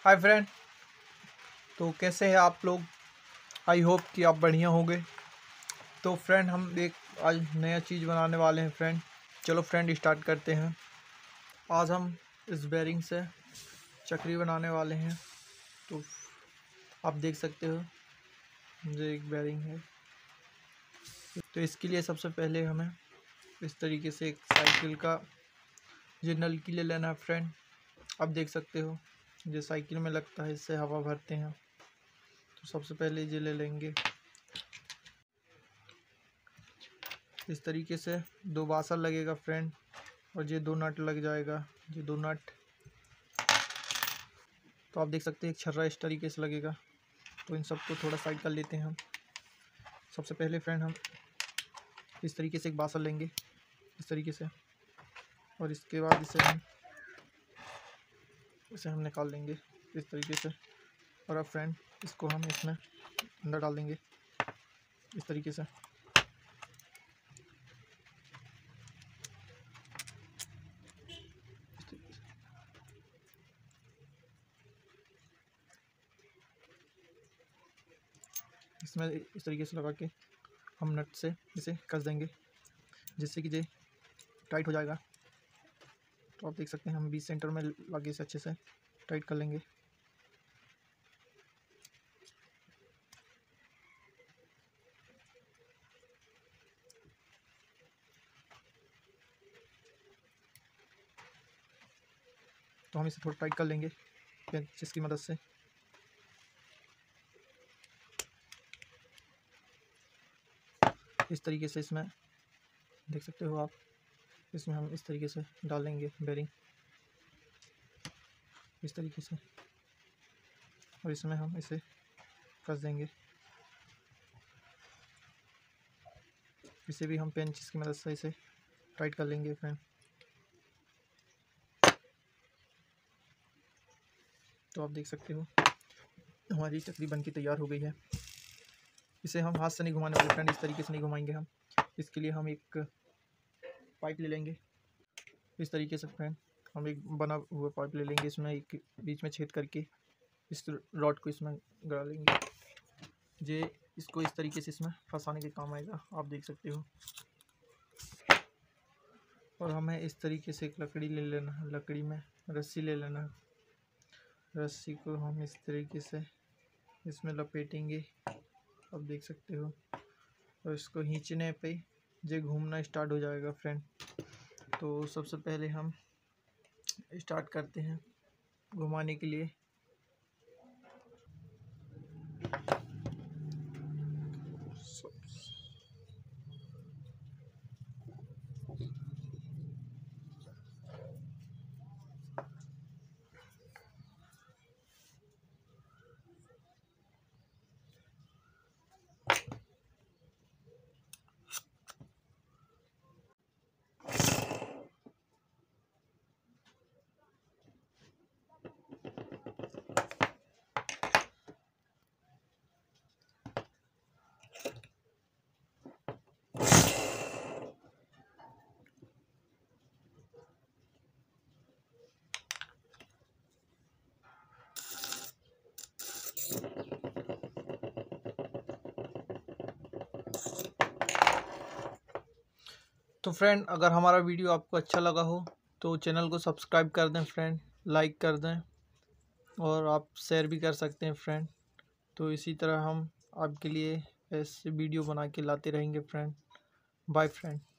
Hi friend. तो कैसे हैं आप लोग? आई होप कि आप बढ़िया होंगे। तो फ्रेंड हम एक आज नया चीज़ बनाने वाले हैं फ्रेंड। चलो फ्रेंड स्टार्ट करते हैं। आज हम इस बेरिंग से चक्री बनाने वाले हैं। तो आप देख सकते हो ये एक बेरिंग है। तो इसके लिए सबसे पहले हमें इस तरीके से एक साइकिल का ये नलकी ले लेना है फ्रेंड। आप देख सकते हो ये साइकिल में लगता है, इससे हवा भरते हैं। तो सबसे पहले ये ले लेंगे। इस तरीके से 2 बासल लगेगा फ्रेंड, और ये 2 नट लग जाएगा। ये 2 नट, तो आप देख सकते हैं एक छर्रा इस तरीके से लगेगा। तो इन सबको थोड़ा साइड कर लेते हैं हम। सबसे पहले फ्रेंड हम इस तरीके से एक बासल लेंगे, इस तरीके से, और इसके बाद इसे हम निकाल देंगे इस तरीके से। और अब फ्रेंड इसको हम इसमें अंदर डाल देंगे इस तरीके से। इसमें इस तरीके से लगा के हम नट से इसे कस देंगे, जिससे कि ये टाइट हो जाएगा। तो आप देख सकते हैं हम 20 सेंटर में लगे इसे अच्छे से टाइट कर लेंगे। तो हम इसे थोड़ा टाइट कर लेंगे पेंचेस की मदद से। इस तरीके से इसमें देख सकते हो आप, इसमें हम इस तरीके से डालेंगे बेरिंग इस तरीके से, और इसमें हम इसे कस देंगे। इसे भी हम पेंचेस की मदद से इसे टाइट कर लेंगे फ्रेंड। तो आप देख सकते हो हमारी चक्री बनके तैयार हो गई है। इसे हम हाथ से नहीं घुमाने वाले फ्रेंड, इस तरीके से नहीं घुमाएंगे हम। इसके लिए हम एक पाइप ले लेंगे इस तरीके से फ्रेंड। हम एक बना हुआ पाइप ले लेंगे, इसमें एक बीच में छेद करके इस रॉड को इसमें गड़ा लेंगे। ये इसको इस तरीके से इसमें फंसाने के काम आएगा, आप देख सकते हो। और हमें इस तरीके से एक लकड़ी ले लेना है, लकड़ी में रस्सी ले लेना है। रस्सी को हम इस तरीके से इसमें लपेटेंगे, आप देख सकते हो। और इसको खींचने पे ये घूमना स्टार्ट हो जाएगा फ्रेंड। तो सबसे पहले हम स्टार्ट करते हैं घुमाने के लिए। तो फ्रेंड अगर हमारा वीडियो आपको अच्छा लगा हो तो चैनल को सब्सक्राइब कर दें फ्रेंड, लाइक कर दें, और आप शेयर भी कर सकते हैं फ्रेंड। तो इसी तरह हम आपके लिए ऐसे वीडियो बना के लाते रहेंगे फ्रेंड। Bye friend.